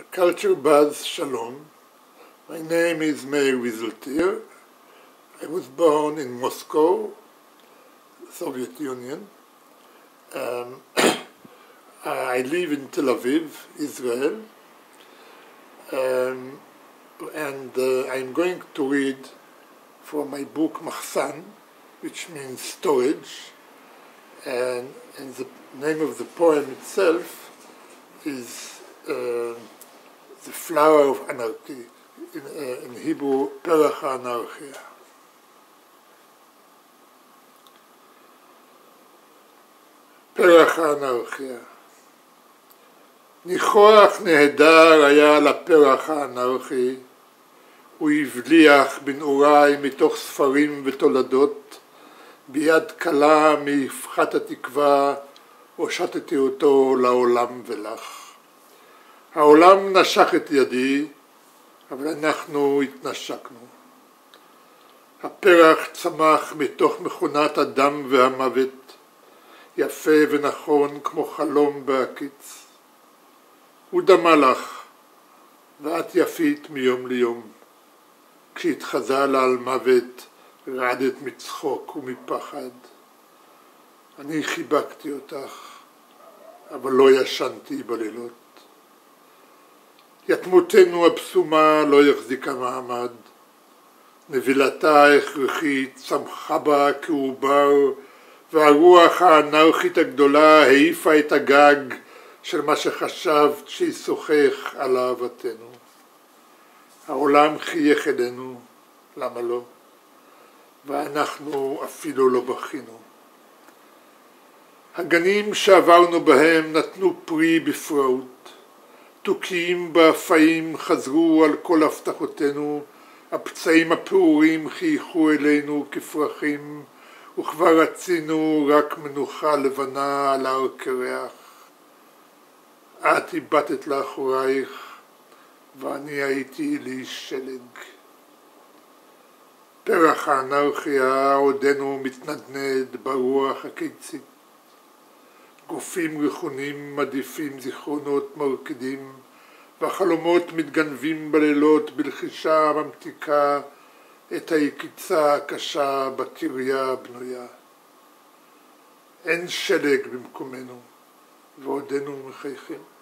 Culture Buzz Shalom. My name is Meir Wieseltier. I was born in Moscow, Soviet Union. I live in Tel Aviv, Israel. And I'm going to read from my book Machsan, which means storage. And the name of the poem itself is The Flower of Anarchy, in Hebrew, Perach HaAnarchia. פרח האנרכיה. ניחוח נהדר היה לפרח האנרכי, הוא הבליח בנעוריי מתוך ספרים ותולדות, ביד קלה מאבחת התקווה, הושטתי אותו לעולם ולך. העולם נשך את ידי, אבל אנחנו התנשקנו. הפרח צמח מתוך מכונת הדם והמוות, יפה ונכון כמו חלום בהקיץ. הוא דמה לך, ואת יפית מיום ליום. כשהתחזה לה על מוות, רעדת מצחוק ומפחד. אני חיבקתי אותך, אבל לא ישנתי בלילות. יתמותנו הבסומה לא יחזיקה מעמד. נבילתה ההכרחית צמחה בה כעובר, והרוח האנרכית הגדולה העיפה את הגג של מה שחשבת שישוחח על אהבתנו. העולם חייך אלינו, למה לא? ואנחנו אפילו לא בכינו. הגנים שעברנו בהם נתנו פרי בפראות. תוקים באפיים חזרו על כל הבטחותינו, הפצעים הפעורים חייכו אלינו כפרחים, וכבר רצינו רק מנוחה לבנה על הר קרח. את איבדת לאחורייך, ואני הייתי לי שלג. פרח האנרכיה עודנו מתנדנד ברוח הקיצית. גופים ריחונים מדיפים זיכרונות מרקידים, והחלומות מתגנבים בלילות בלחישה ממתיקה את היקיצה הקשה בקריה הבנויה. אין שלג במקומנו, ועודנו מחייכים.